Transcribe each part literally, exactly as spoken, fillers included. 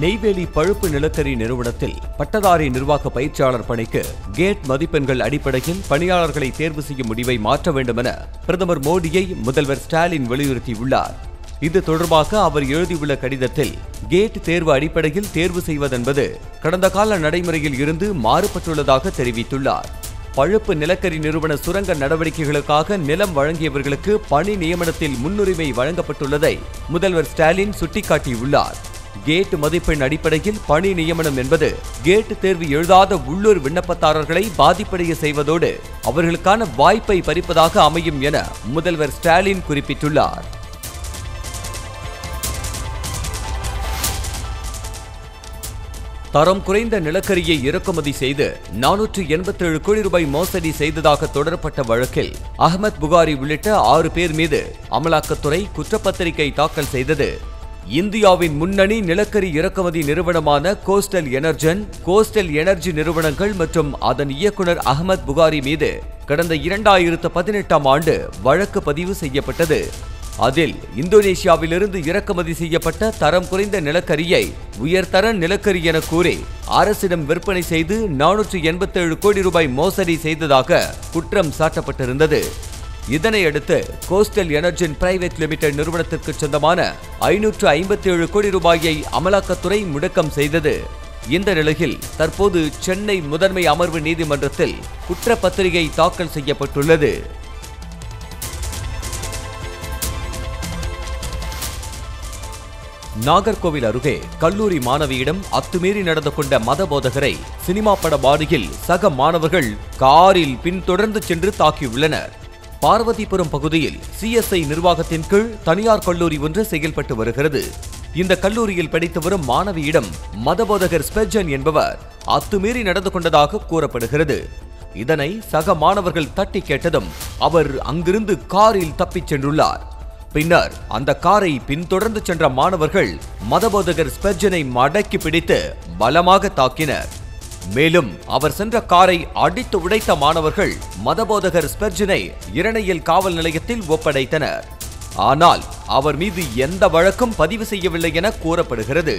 நெய்வேலி பழுப்பு நிலக்கரி நிறுவனத்தில் பட்டதாரி நிர்வாக பயிற்சியாளர் பணிக்கு கேட் மதிப்பெண்கள் அடிப்படையில் பணியாளர்களை தேர்வு செய்யும் முடிவை மாற்ற வேண்டும் என பிரதமர் மோடியை முதல்வர் ஸ்டாலின் வலியுறுத்தியுள்ளார். இது தொடர்பாக அவர் எழுதியுள்ள கடிதத்தில் கேட் தேர்வு அடிப்படையில் தேர்வு செய்வதென்பது கடந்த கால நடைமுறையில் இருந்து மாறுபட்டுள்ளதாக தெரிவித்துள்ளார். பழுப்பு நிலக்கரி நிறுவன சுரங்க நடவடிக்கைகளுக்காக நிலம் வழங்கியவர்களுக்கு பணி நியமனத்தில் முன்னுரிமை வழங்கப்பட்டுள்ளதை முதல்வர் ஸ்டாலின் சுட்டிக்காட்டியுள்ளார். கேட் மதிப்பெண் அடிப்படையில் பணி நியமனம் என்பது கேட் தேர்வு எழுதாத உள்ளூர் விண்ணப்பதாரர்களை பாதிப்படைய செய்வதோடு அவர்களுக்கான வாய்ப்பை பறிப்பதாக அமையும் என முதல்வர் ஸ்டாலின் குறிப்பிட்டுள்ளார். தரம் குறைந்த நிலக்கரியை இறக்குமதி செய்து நானூற்று எண்பத்தி ஏழு கோடி ரூபாய் மோசடி செய்ததாக தொடரப்பட்ட வழக்கில் அஹ்மத் புகாரி உள்ளிட்ட ஆறு பேர் மீது அமலாக்கத்துறை குற்றப்பத்திரிகை தாக்கல் செய்தது. இந்தியாவின் முன்னணி நிலக்கரி இறக்குமதி நிறுவனமான கோஸ்டல் எனர்ஜன், கோஸ்டல் எனர்ஜி நிறுவனங்கள் மற்றும் அதன் இயக்குநர் அஹ்மத் புகாரி மீது கடந்த இரண்டாயிரத்து பதினெட்டாம் ஆண்டு வழக்கு பதிவு செய்யப்பட்டது. அதில் இந்தோனேஷியாவிலிருந்து இறக்குமதி செய்யப்பட்ட தரம் குறைந்த நிலக்கரியை உயர்தர நிலக்கரி என கூறி அரசிடம் விற்பனை செய்து நானூற்று எண்பத்தி ஏழு கோடி ரூபாய் மோசடி செய்ததாக குற்றம் சாட்டப்பட்டிருந்தது. இதனையடுத்து கோஸ்டல் எனர்ஜி பிரைவேட் லிமிடெட் நிறுவனத்திற்கு சொந்தமான ஐநூற்று ஐம்பத்தி ஏழு கோடி ரூபாயை அமலாக்கத்துறை முடக்கம் செய்தது. இந்த நிலையில் தற்போது சென்னை முதன்மை அமர்வு நீதிமன்றத்தில் குற்றப்பத்திரிகை தாக்கல் செய்யப்பட்டுள்ளது. நாகர்கோவில் அருகே கல்லூரி மாணவியிடம் அத்துமீறி நடந்து கொண்ட மத போதகரை சினிமா பட பாணியில் சக மாணவர்கள் காரில் பின்தொடர்ந்து சென்று தாக்கியுள்ளனர். பார்வதிபுரம் பகுதியில் சிஎஸ்ஐ நிர்வாகத்தின் கீழ் தனியார் கல்லூரி ஒன்று செயல்பட்டு வருகிறது. இந்த கல்லூரியில் படித்து வரும் மாணவியிடம் மதபோதகர் ஸ்பெர்ஜன் என்பவர் அத்துமீறி நடந்து கொண்டதாக கூறப்படுகிறது. இதனை சக மாணவர்கள் தட்டி கேட்டதும் அவர் அங்கிருந்து காரில் தப்பிச் சென்றுள்ளார். பின்னர் அந்த காரை பின்தொடர்ந்து சென்ற மாணவர்கள் மதபோதகர் ஸ்பெர்ஜனை மடக்கி பிடித்து பலமாக தாக்கினர். மேலும் அவர் சென்ற காரை அடித்து உடைத்த மாணவர்கள் மதபோதகர் ஸ்பெர்ஜனை இரணையில் காவல் நிலையத்தில் ஒப்படைத்தனர். ஆனால் அவர் மீது எந்த வழக்கும் பதிவு செய்யவில்லை என கூறப்படுகிறது.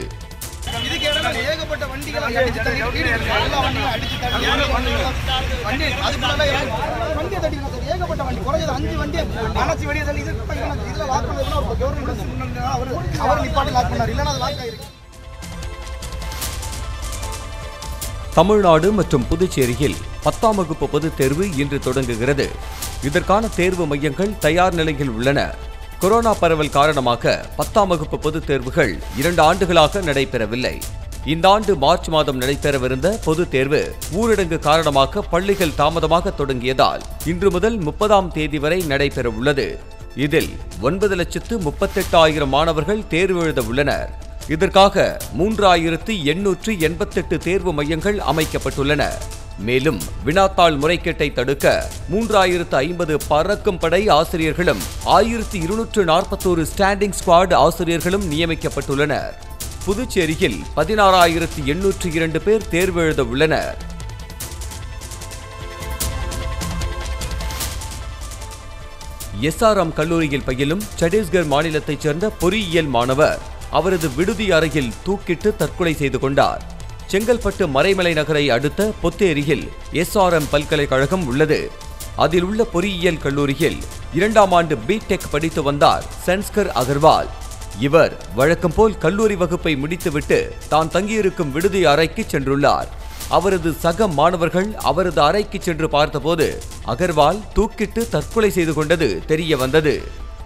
தமிழ்நாடு மற்றும் புதுச்சேரியில் பத்தாம் வகுப்பு பொதுத் தேர்வு இன்று தொடங்குகிறது. இதற்கான தேர்வு மையங்கள் தயார் நிலையில் உள்ளன. கொரோனா பரவல் காரணமாக பத்தாம் வகுப்பு பொதுத் தேர்வுகள் இரண்டு ஆண்டுகளாக நடைபெறவில்லை. இந்த ஆண்டு மார்ச் மாதம் நடைபெறவிருந்த பொதுத் தேர்வு ஊரடங்கு காரணமாக பள்ளிகள் தாமதமாக தொடங்கியதால் இன்று முதல் முப்பதாம் தேதி வரை நடைபெற உள்ளது. இதில் ஒன்பது லட்சத்து முப்பத்தெட்டு ஆயிரம் மாணவர்கள் தேர்வு எழுத உள்ளனர். இதற்காக மூன்றாயிரத்து எண்ணூற்று எண்பத்தெட்டு தேர்வு மையங்கள் அமைக்கப்பட்டுள்ளன. மேலும் வினாத்தாள் முறைகேட்டை தடுக்க மூன்றாயிரத்து ஐம்பது பறக்கும் படை ஆசிரியர்களும் ஆயிரத்து இருநூற்று நாற்பத்தோரு ஸ்டாண்டிங் ஸ்குவாட் ஆசிரியர்களும் நியமிக்கப்பட்டுள்ளனர். புதுச்சேரியில் பதினாறாயிரத்து எண்ணூற்று இரண்டு பேர் தேர்வு எழுத உள்ளனர். எஸ்ஆர்எம் கல்லூரியில் பயிலும் சத்தீஸ்கர் மாநிலத்தைச் சேர்ந்த பொறியியல் மாணவர் அவரது விடுதி அறையில் தூக்கிட்டு தற்கொலை செய்து கொண்டார். செங்கல்பட்டு மறைமலை நகரை அடுத்த பொத்தேரியில் எஸ்ஆர்எம் பல்கலைக்கழகம் உள்ளது. அதில் உள்ள பொறியியல் கல்லூரியில் இரண்டாம் ஆண்டு பிடெக் படித்து வந்தார் சன்ஸ்கர் அகர்வால். இவர் வழக்கம் போல் கல்லூரி வகுப்பை முடித்துவிட்டு தான் தங்கியிருக்கும் விடுதி அறைக்கு சென்றுள்ளார். அவரது சக மாணவர்கள் அவரது அறைக்கு சென்று பார்த்தபோது அகர்வால் தூக்கிட்டு தற்கொலை செய்து கொண்டது தெரிய வந்தது.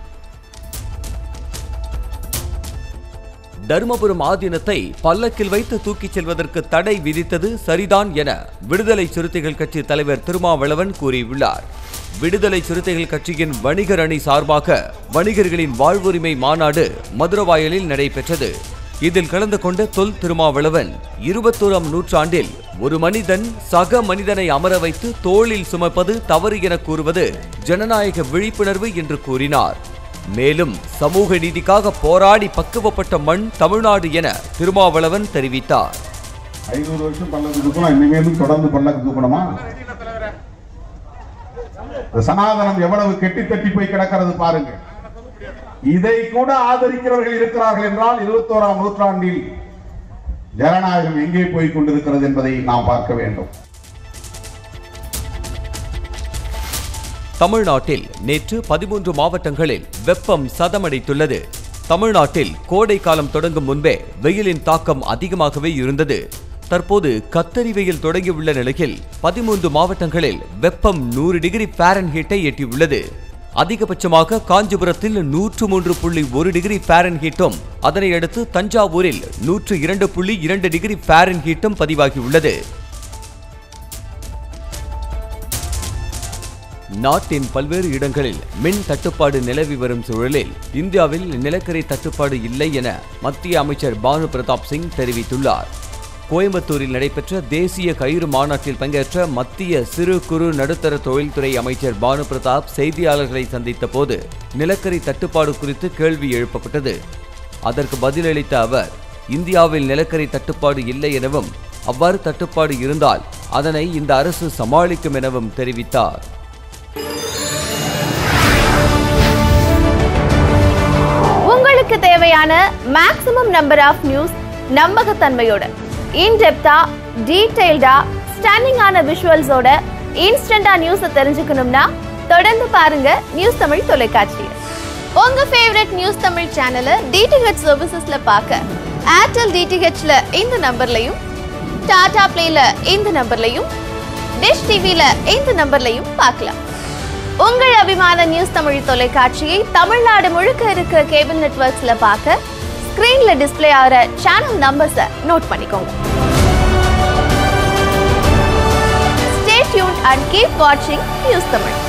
தர்மபுரம் ஆதீனத்தை பல்லக்கில் வைத்து தூக்கிச் செல்வதற்கு தடை விதித்தது சரிதான் என விடுதலை சிறுத்தைகள் கட்சி தலைவர் திருமாவளவன் கூறியுள்ளார். விடுதலை சிறுத்தைகள் கட்சியின் வணிகர் அணி சார்பாக வணிகர்களின் வாழ்வுரிமை மாநாடு மதுரவாயலில் நடைபெற்றது. இதில் கலந்து கொண்ட தொல் திருமாவளவன் இருபத்தோராம் நூற்றாண்டில் ஒரு மனிதன் சக மனிதனை அமர வைத்து தோளில் சுமப்பது தவறு என கூறுவது ஜனநாயக விழிப்புணர்வு என்று கூறினார். மேலும் சமூக நீதிக்காக போராடி பக்குவப்பட்ட மண் தமிழ்நாடு என திருமாவளவன் தெரிவித்தார். ஐநூறு வருஷம் பல்லக்கு தூக்கணும், இனிமேலும் தொடர்ந்து பல்லக்கு தூக்கணுமா? சனாதனம் எவ்வளவு கெட்டி தட்டி போய் கிடக்கிறது பாருங்க. இதை கூட ஆதரிக்கிறவர்கள் இருக்கிறார்கள் என்றால் இருபத்தோராம் நூற்றாண்டில் ஜனநாயகம் எங்கே போய் கொண்டிருக்கிறது என்பதை நாம் பார்க்க வேண்டும். தமிழ்நாட்டில் நேற்று பதிமூன்று மாவட்டங்களில் வெப்பம் சதமடைத்துள்ளது. தமிழ்நாட்டில் கோடை காலம் தொடங்கும் முன்பே வெயிலின் தாக்கம் அதிகமாகவே இருந்தது. தற்போது கத்தரி வெயில் தொடங்கியுள்ள நிலையில் பதிமூன்று மாவட்டங்களில் வெப்பம் நூறு டிகிரி ஃபாரன்ஹீட்டை எட்டியுள்ளது. அதிகபட்சமாக காஞ்சிபுரத்தில் நூற்று மூன்று புள்ளி ஒரு டிகிரி ஃபாரன்ஹீட்டும், அதனை அடுத்து தஞ்சாவூரில் நூற்று இரண்டு புள்ளி இரண்டு டிகிரி ஃபாரன்ஹீட்டும் பதிவாகியுள்ளது. நாட்டின் பல்வேறு இடங்களில் மின் தட்டுப்பாடு நிலவி வரும் சூழலில் இந்தியாவில் நிலக்கரி தட்டுப்பாடு இல்லை என மத்திய அமைச்சர் பானு பிரதாப் சிங் தெரிவித்துள்ளார். கோயம்புத்தூரில் நடைபெற்ற தேசிய கயிறு மாநாட்டில் பங்கேற்ற மத்திய சிறு குறு நடுத்தர தொழில்துறை அமைச்சர் பானு பிரதாப் செய்தியாளர்களை சந்தித்த போது நிலக்கரி தட்டுப்பாடு குறித்து கேள்வி எழுப்பப்பட்டது. அதற்கு பதிலளித்த அவர், இந்தியாவில் நிலக்கரி தட்டுப்பாடு இல்லை எனவும் அவ்வாறு தட்டுப்பாடு இருந்தால் அதனை இந்த அரசு சமாளிக்கும் எனவும் தெரிவித்தார். உங்களுக்கு தேவையான மேக்ஸிமம் நம்பர் ஆஃப் நியூஸ் நம்பகத்தன்மையோட, இன்டெப்தா, டீடைல்டா, ஸ்டன்னிங்கான விஷுவல்ஸோட இன்ஸ்டன்டா நியூஸை தெரிஞ்சுக்கணும்னா தொடர்ந்து பாருங்க நியூஸ் தமிழ் தொலைக்காட்சியை. உங்க ஃபேவரட் நியூஸ் தமிழ் சேனலை டிடிஹெச் சர்வீசஸ்ல பார்க்க ஏர்டெல் டிடிஹெச்ல இந்த நம்பர்லையும், டாடா பிளேல இந்த நம்பர்லையும், டிஷ் டிவில இந்த நம்பர்லையும் பார்க்கலாம். உங்கள் அபிமான நியூஸ் தமிழ் தொலைக்காட்சியை தமிழ்நாடு முழுக்க இருக்க கேபிள் நெட்வொர்க்ஸ்ல பார்க்க ஸ்கிரீன்ல டிஸ்ப்ளே ஆகிற சேனல் நம்பர்ஸை நோட் பண்ணிக்கோங்க. Stay tuned and keep watching news Tamil.